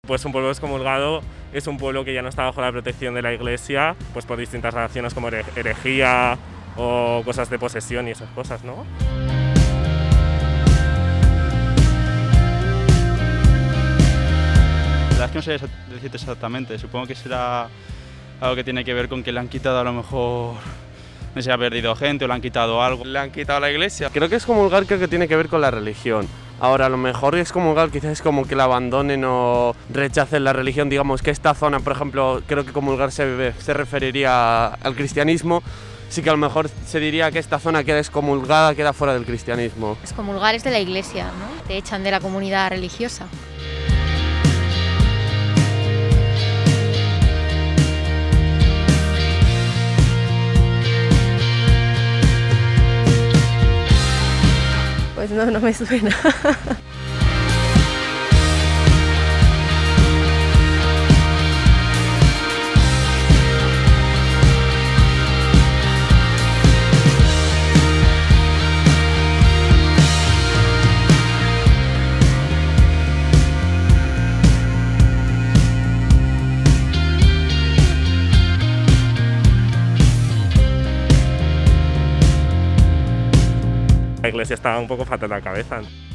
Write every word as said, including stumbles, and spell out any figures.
Pues un pueblo excomulgado es un pueblo que ya no está bajo la protección de la Iglesia, pues por distintas relaciones como here- herejía o cosas de posesión y esas cosas, ¿no? La verdad es que no sé decirte exactamente, supongo que será algo que tiene que ver con que le han quitado a lo mejor, no sé, se ha perdido gente o le han quitado algo. Le han quitado la iglesia. Creo que excomulgar creo que tiene que ver con la religión. Ahora, a lo mejor excomulgar quizás es como que la abandonen o rechacen la religión. Digamos que esta zona, por ejemplo, creo que comulgar se, se referiría al cristianismo. Sí que a lo mejor se diría que esta zona queda excomulgada, queda fuera del cristianismo. Excomulgar es de la iglesia, ¿no? Te echan de la comunidad religiosa. Pues no, no me suena. La Iglesia estaba un poco fatal de la cabeza.